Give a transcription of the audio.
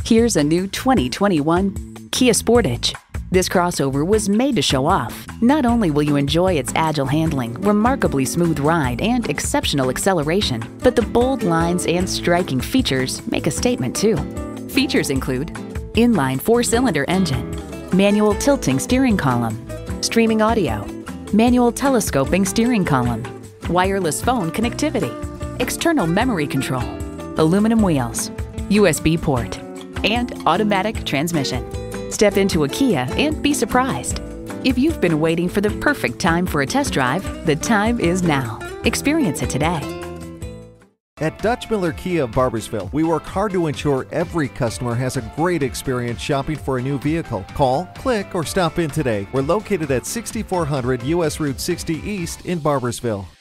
Here's a new 2021 Kia Sportage. This crossover was made to show off. Not only will you enjoy its agile handling, remarkably smooth ride, and exceptional acceleration, but the bold lines and striking features make a statement too. Features include inline 4-cylinder engine, manual tilting steering column, streaming audio, manual telescoping steering column, wireless phone connectivity, external memory control, aluminum wheels, USB port, and automatic transmission. Step into a Kia and be surprised. If you've been waiting for the perfect time for a test drive, the time is now. Experience it today. At Dutch Miller Kia of Barboursville, we work hard to ensure every customer has a great experience shopping for a new vehicle. Call, click, or stop in today. We're located at 6400 US Route 60 East in Barboursville.